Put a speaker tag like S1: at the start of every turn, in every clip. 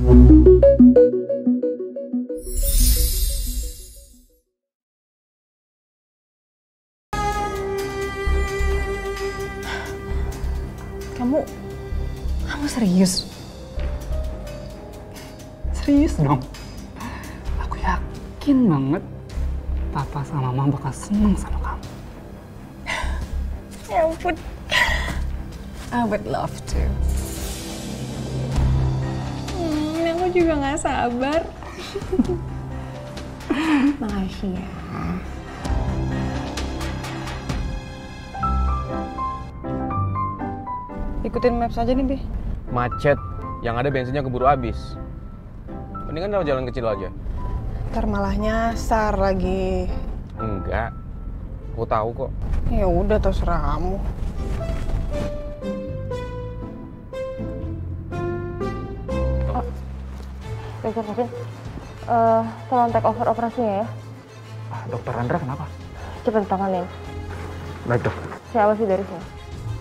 S1: Kamu serius? Serius dong? Aku yakin banget Papa sama Mama bakal seneng sama kamu. Ya ampun. I would love to. Aku juga gak sabar. Makasih ya. Ikutin maps aja nih, Bi.
S2: Macet, yang ada bensinnya keburu habis. Mendingan lewat jalan kecil aja.
S3: Ntar malah nyasar lagi.
S2: Enggak, aku tahu kok.
S3: Ya udah, terserah kamu.
S4: Dokter Kevin, tolong take over operasinya ya.
S1: Dokter Andra kenapa?
S4: Cepet tanganin.
S1: Baik, Dok.
S4: Saya awasi dari sini.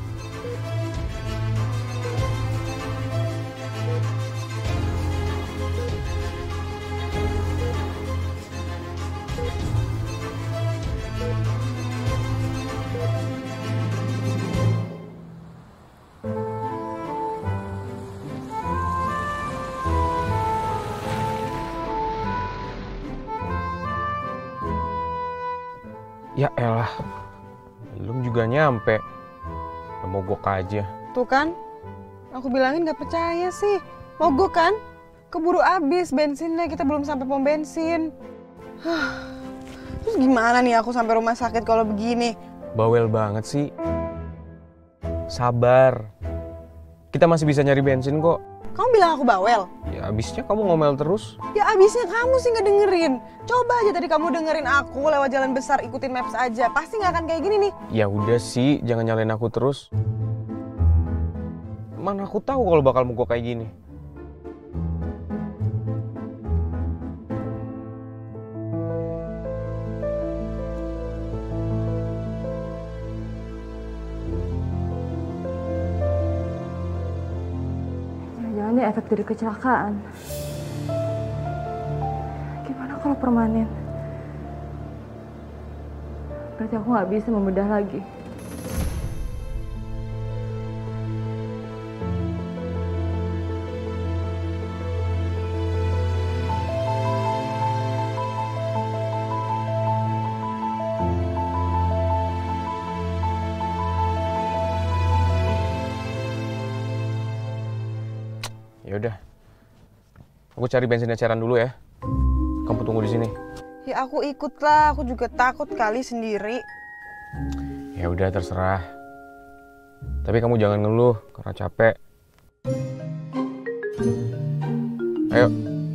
S2: Ya elah, belum juga nyampe. Udah mogok aja.
S3: Tuh kan, aku bilangin gak percaya sih. Mogok kan? Keburu habis bensinnya, kita belum sampai pom bensin. Terus gimana nih aku sampai rumah sakit kalau begini?
S2: Bawel banget sih. Sabar. Kita masih bisa nyari bensin kok.
S3: Kamu bilang aku bawel?
S2: Ya abisnya kamu ngomel terus.
S3: Ya abisnya kamu sih nggak dengerin. Coba aja tadi kamu dengerin aku lewat jalan besar, ikutin maps aja. Pasti nggak akan kayak gini nih.
S2: Ya udah sih, jangan nyalain aku terus. Mana aku tahu kalau bakal mogok kayak gini.
S4: Jangan-jangan ini efek dari kecelakaan. Gimana kalau permanen? Berarti aku nggak bisa membedah lagi.
S2: Ya udah, aku cari bensin eceran dulu ya. Kamu tunggu di sini.
S3: Ya aku ikut lah, aku juga takut kali sendiri.
S2: Ya udah terserah. Tapi kamu jangan ngeluh karena capek. Ayo.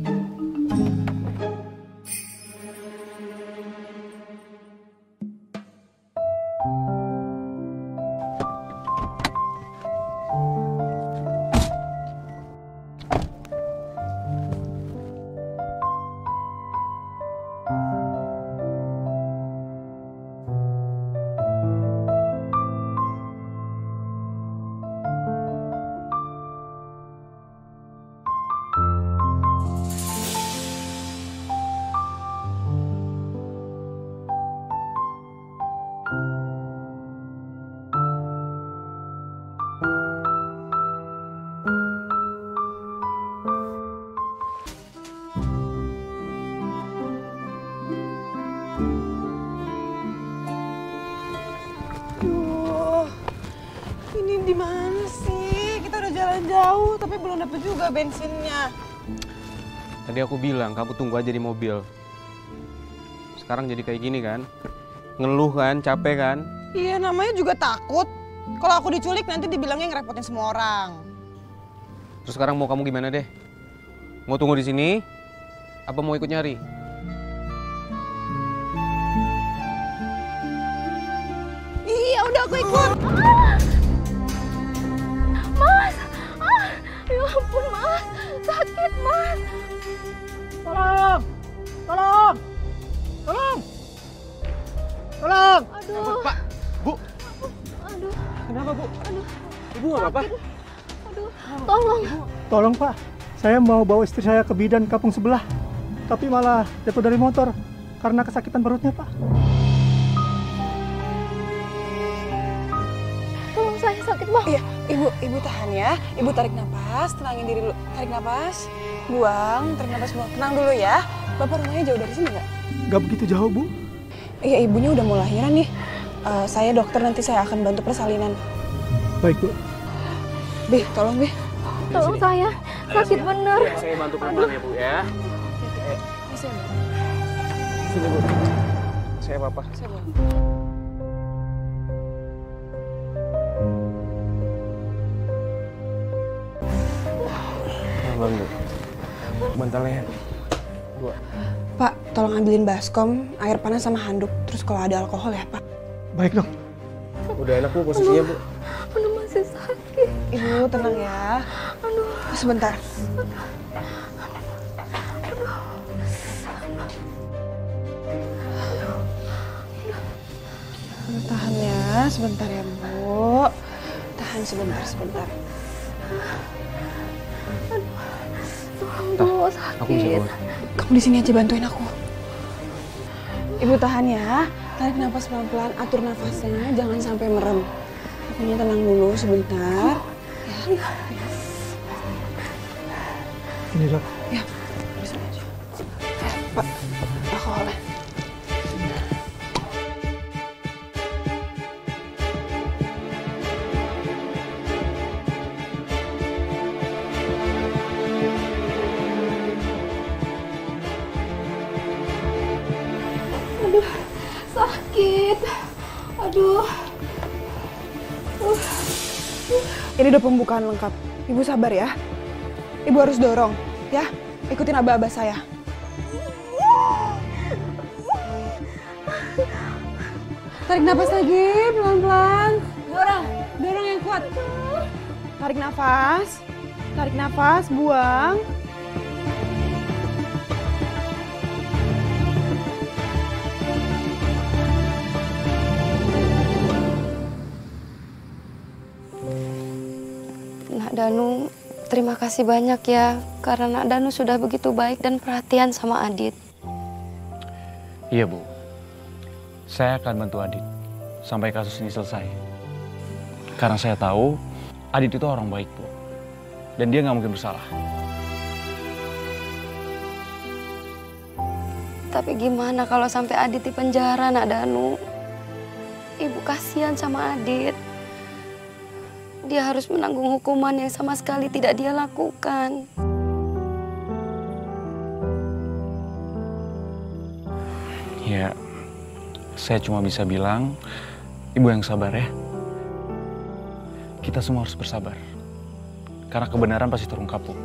S3: Ini di mana sih? Kita udah jalan jauh tapi belum dapet juga bensinnya.
S2: Tadi aku bilang kamu tunggu aja di mobil. Sekarang jadi kayak gini kan? Ngeluh kan, capek kan?
S3: Iya, namanya juga takut. Kalau aku diculik nanti dibilangnya ngerepotin semua orang.
S2: Terus sekarang mau kamu gimana deh? Mau tunggu di sini? Apa mau ikut nyari?
S3: Iya, udah aku ikut.
S4: Mas! Ya ampun, Mas! Sakit, Mas!
S5: Tolong! Tolong! Tolong! Tolong!
S4: Aduh!
S2: Pak, Bu!
S4: Aduh!
S2: Kenapa, Bu?
S4: Aduh!
S2: Ibu nggak apa-apa?
S4: Aduh! Tolong!
S5: Tolong, Pak. Saya mau bawa istri saya ke bidan kampung sebelah, tapi malah jatuh dari motor karena kesakitan perutnya, Pak.
S4: Tolong saya sakit banget.
S3: Iya, ibu tahan ya. Ibu tarik napas, tenangin diri dulu. Tarik napas, buang, tarik napas, buang. Tenang dulu ya. Bapak rumahnya jauh dari sini nggak?
S5: Nggak begitu jauh, Bu.
S3: Iya, ibunya udah mau lahiran nih. Saya dokter, nanti saya akan bantu persalinan.
S5: Baik, Bu.
S3: Bih, tolong Bih.
S4: Tolong saya, sakit bener.
S2: Saya bantu pelan ya Bu ya.
S3: Saya bantu.
S2: Sini Bu. Saya apa?
S3: Saya bantu.
S2: Bang Bu. Bantalnya 2.
S3: Pak, tolong ambilin baskom, air panas sama handuk. Terus kalau ada alkohol ya, Pak.
S5: Baik, Dok.
S2: Udah enak Bu posisinya Bu.
S4: Aduh, masih sakit.
S3: Ibu tenang ya. Sebentar. Tahan ya, sebentar ya Bu. Tahan sebentar.
S4: Aduh,
S2: Aku bisa
S4: sakit.
S2: keluar.
S3: Kamu di sini aja bantuin aku. Ibu tahan ya. Tarik nafas pelan-pelan, atur nafasnya, jangan sampai merem. Pokoknya tenang dulu sebentar. Ya.
S5: Ini, Dok.
S3: Ya, bisa aja. Pak, alkoholnya.
S4: Aduh, sakit. Aduh.
S3: Ini udah pembukaan lengkap. Ibu sabar ya. Ibu harus dorong, ya. Ikutin aba-aba saya. Tarik nafas lagi, pelan-pelan. Dorong yang kuat. Tarik nafas, buang.
S6: Nak Danu, terima kasih banyak ya, karena Nak Danu sudah begitu baik dan perhatian sama Adit.
S7: Iya Bu, saya akan bantu Adit sampai kasus ini selesai. Karena saya tahu Adit itu orang baik Bu, dan dia nggak mungkin bersalah.
S6: Tapi gimana kalau sampai Adit di penjara, Nak Danu? Ibu kasihan sama Adit. Dia harus menanggung hukuman yang sama sekali tidak dia lakukan.
S7: Ya, saya cuma bisa bilang, Ibu yang sabar ya. Kita semua harus bersabar. Karena kebenaran pasti terungkap, Bu.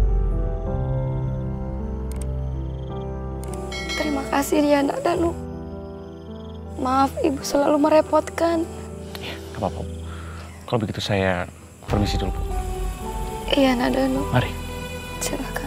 S6: Terima kasih ya, Nak Danu. Maaf, Ibu selalu merepotkan.
S7: Ya, nggak apa-apa, Bu. Kalau begitu saya permisi dulu, Bu.
S6: Iya, Nak Danu.
S7: Mari.
S6: Silakan.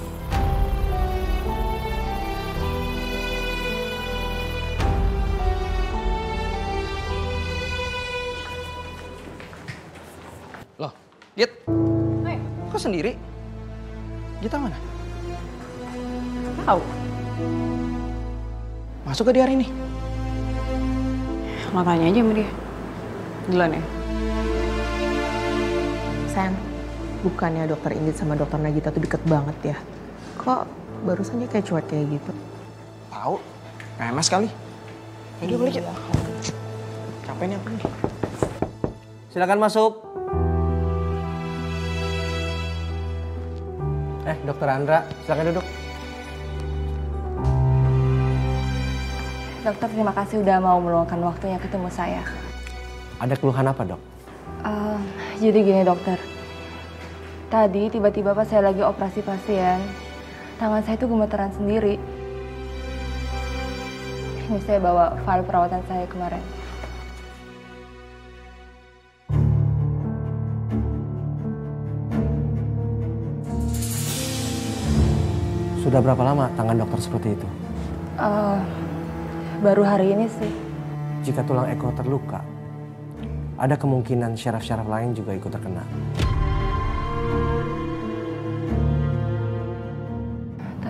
S8: Loh, Git. Kok sendiri? Gita mana?
S3: Tahu.
S8: Masuk ke di hari ini?
S3: Lo tanya aja sama dia. Duluan ya.
S9: Sen, bukannya dokter Indit sama dokter Nagita tuh deket banget ya? Kok barusan dia kayak cuek kayak gitu?
S8: Tahu? Memes kali. Ayo balik ya. Capek nih aku nih. Silakan masuk. Dokter Andra, silakan duduk.
S4: Dokter, terima kasih udah mau meluangkan waktunya ketemu saya.
S8: Ada keluhan apa, Dok?
S4: Jadi gini dokter, tadi tiba-tiba pas saya lagi operasi pasien, tangan saya tuh gemeteran sendiri. Ini saya bawa file perawatan saya kemarin.
S8: Sudah berapa lama tangan dokter seperti itu?
S4: Baru hari ini sih.
S8: Jika tulang ekor terluka, ada kemungkinan syaraf-syaraf lain juga ikut terkena.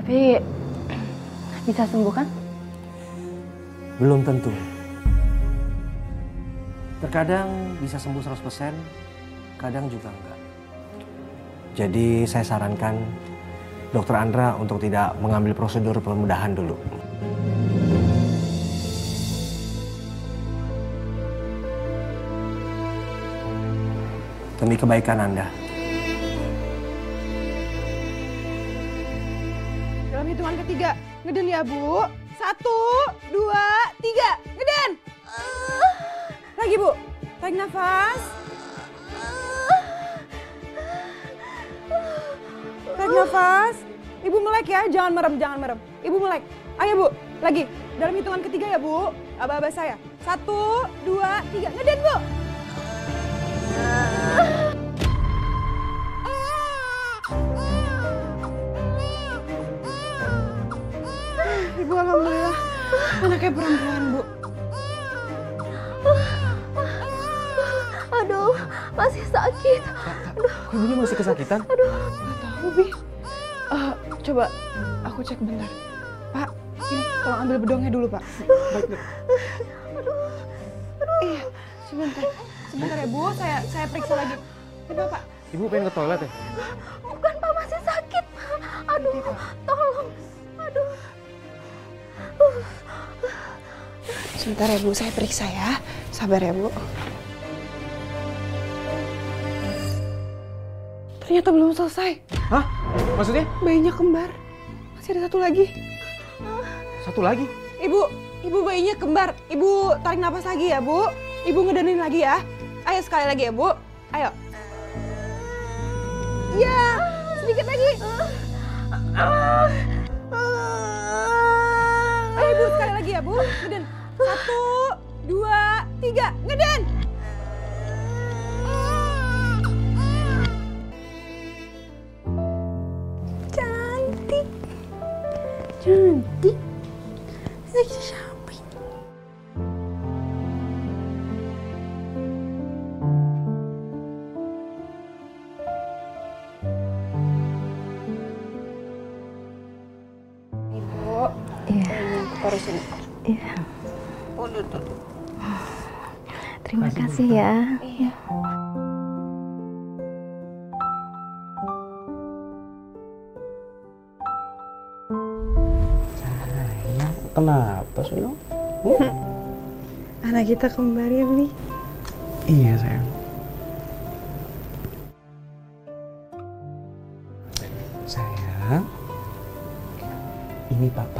S4: Tapi bisa sembuh kan?
S10: Belum tentu. Terkadang bisa sembuh 100%, kadang juga enggak. Jadi saya sarankan Dokter Andra untuk tidak mengambil prosedur pemudahan dulu. Demi kebaikan Anda.
S3: Dalam hitungan ketiga, ngeden ya Bu. 1, 2, 3, ngeden. Lagi Bu, tarik nafas. Tarik nafas. Ibu melek ya, jangan merem, jangan merem. Ibu melek. Ayo Bu, lagi. Dalam hitungan ketiga ya Bu, aba-aba saya. 1, 2, 3, ngeden Bu. Ibu alhamdulillah anaknya perempuan Bu.
S4: Aduh, masih sakit.
S10: Kok ibunya masih kesakitan?
S4: Aduh,
S3: Gak tahu Bi. Coba aku cek bentar. Pak, ini tolong ambil bedongnya dulu Pak. Baik Bu. Iya, sebentar. Sebentar ya Bu, saya periksa lagi. Coba Pak.
S2: Ibu pengen ke toilet ya?
S4: bukan Pak, masih sakit Pak. Aduh, tolong. Aduh.
S3: Sebentar ya Bu, saya periksa ya. Sabar ya Bu. Ternyata belum selesai.
S2: Hah? Maksudnya?
S3: Bayinya kembar. Masih ada satu lagi.
S2: Satu lagi?
S3: Ibu bayinya kembar. Ibu tarik napas lagi ya Bu. Ibu ngedenin lagi ya. Ayo sekali lagi ya Bu. Ayo. Ya, sedikit lagi. Ayo Bu, sekali lagi ya Bu. Ngeden. 1, 2, 3, ngeden. Cantik. Cantik. Lagi shopping. Ibu.
S4: Iya.
S3: Aku taruh sini.
S4: Iya.
S3: Oh, tuh.
S4: Terima kasih ya.
S3: Iya.
S10: Kenapa sayang?
S3: Anak kita kembar ya, Bi?
S10: Iya sayang. Sayang, ini papa.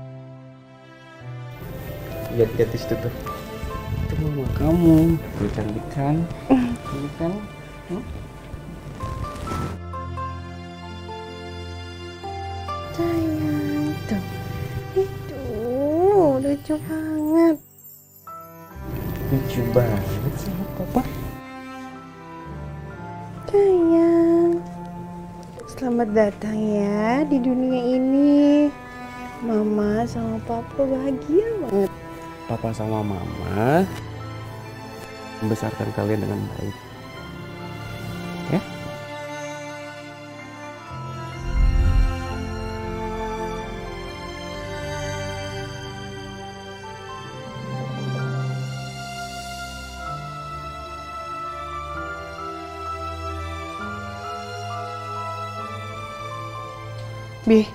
S10: Lihat-lihat di situ tuh. Itu mama kamu. Cantik kan? Cantik kan?
S3: Sayang, tuh. Itu lucu banget.
S10: Lucu banget sama papa.
S3: Sayang, selamat datang ya di dunia ini. Mama sama Papa bahagia banget.
S10: Papa sama mama membesarkan kalian dengan baik. Ya?
S3: Bi,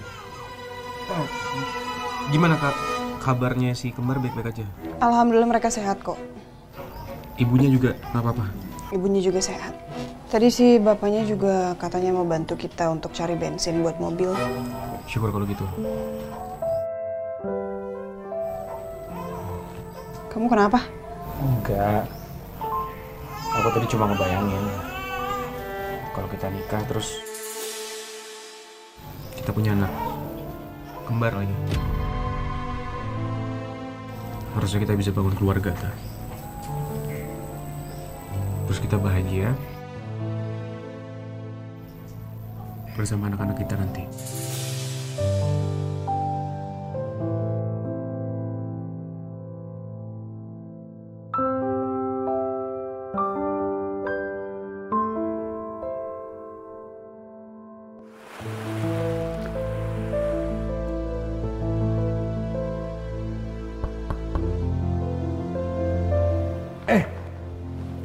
S2: Gimana Kak? Kabarnya si kembar baik-baik aja?
S3: alhamdulillah mereka sehat kok.
S2: Ibunya juga nggak apa-apa?
S3: Ibunya juga sehat. Tadi sih bapaknya juga katanya mau bantu kita untuk cari bensin buat mobil.
S2: Syukur kalau gitu.
S3: Kamu kenapa?
S8: Enggak. Aku tadi cuma ngebayangin kalau kita nikah terus
S2: Kita punya anak. Kembar lagi. Harusnya kita bisa bangun keluarga, Kak. Terus kita bahagia bersama anak-anak kita nanti.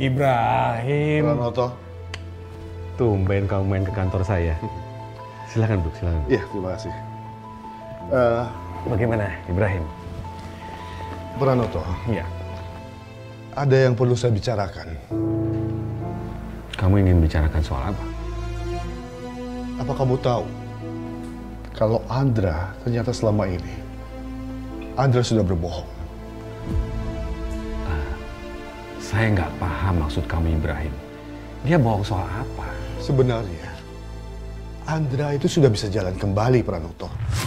S11: Ibrahim.
S12: Pranoto.
S11: Tumben kamu main ke kantor saya. Silakan duduk, silakan.
S12: Iya, terima kasih.
S11: Bagaimana, Ibrahim?
S12: Pranoto.
S11: Iya.
S12: Ada yang perlu saya bicarakan.
S11: Kamu ingin bicarakan soal apa?
S12: Apa kamu tahu kalau Andra ternyata selama ini Andra sudah berbohong?
S11: Saya nggak paham maksud kamu, Ibrahim. Dia bohong soal apa?
S12: Sebenarnya Andra itu sudah bisa jalan kembali, Pranoto.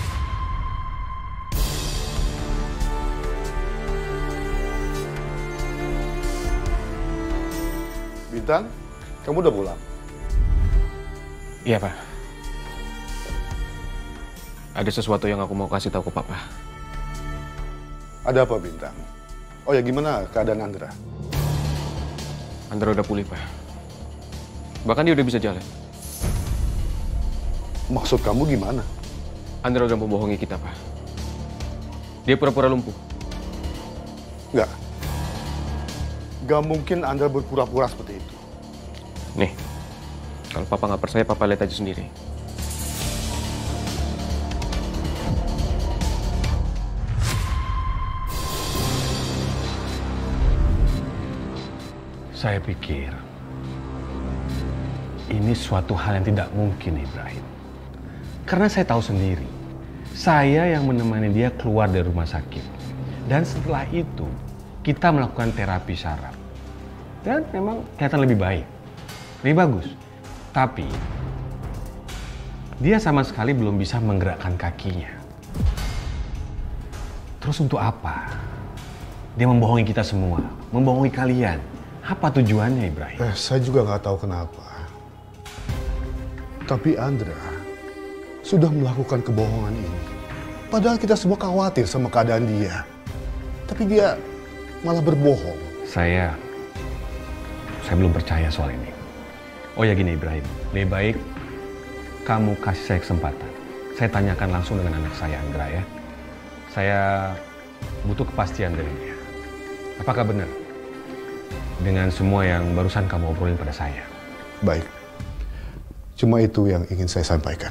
S12: Bintang, kamu udah pulang?
S2: Iya, Pak. Ada sesuatu yang aku mau kasih tahu ke Papa.
S12: Ada apa, Bintang? Oh ya, gimana keadaan Andra?
S2: Andra udah pulih, Pak. Bahkan dia udah bisa jalan.
S12: Maksud kamu gimana?
S2: Andra udah membohongi kita, Pak. Dia pura-pura lumpuh.
S12: Enggak. Gak mungkin Andra berpura-pura seperti itu.
S2: Nih, kalau Papa nggak percaya, Papa lihat aja sendiri.
S11: Saya pikir ini suatu hal yang tidak mungkin, Ibrahim. Karena saya tahu sendiri, saya yang menemani dia keluar dari rumah sakit. Dan setelah itu, kita melakukan terapi saraf. Dan memang kelihatan lebih baik, lebih bagus. Tapi, dia sama sekali belum bisa menggerakkan kakinya. Terus untuk apa? Dia membohongi kita semua, membohongi kalian. Apa tujuannya, Ibrahim?
S12: Saya juga nggak tahu kenapa. Tapi Andra sudah melakukan kebohongan ini. Padahal kita semua khawatir sama keadaan dia. Tapi dia malah berbohong.
S11: Saya belum percaya soal ini. Oh ya gini, Ibrahim. Lebih baik kamu kasih saya kesempatan. Saya tanyakan langsung dengan anak saya, Andra, ya. Saya butuh kepastian dari dia. Apakah benar dengan semua yang barusan kamu obrolin pada saya?
S12: Baik. Cuma itu yang ingin saya sampaikan.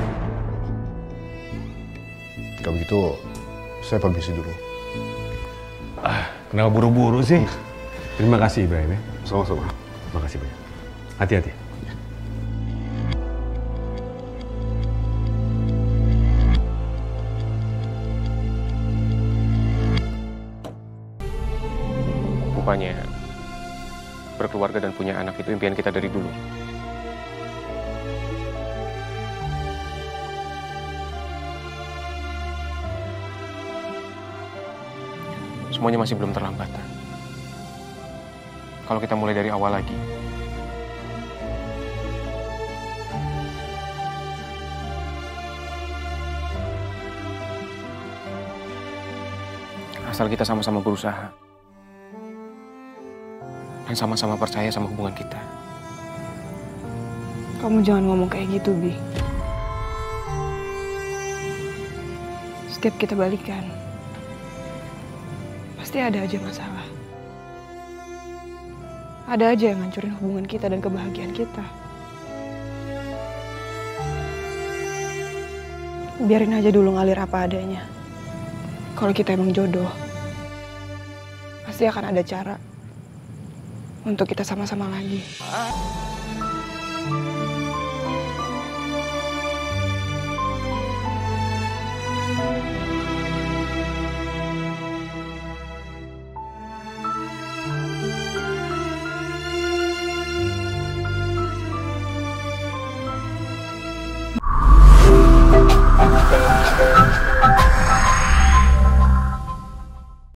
S12: Kalau gitu, saya permisi dulu.
S11: Kenapa buru-buru sih? Terima kasih, Ibrahim, ya.
S12: Sama-sama.
S11: Terima kasih banyak. Hati-hati.
S2: Rupanya berkeluarga dan punya anak itu impian kita dari dulu. Semuanya masih belum terlambat. Kalau kita mulai dari awal lagi. Asal kita sama-sama berusaha. Dan sama-sama percaya sama hubungan kita.
S3: Kamu jangan ngomong kayak gitu, Bi. Setiap kita balikan, pasti ada aja masalah. Ada aja yang ngancurin hubungan kita dan kebahagiaan kita. Biarin aja dulu ngalir apa adanya. Kalau kita emang jodoh, pasti akan ada cara untuk kita sama-sama lagi.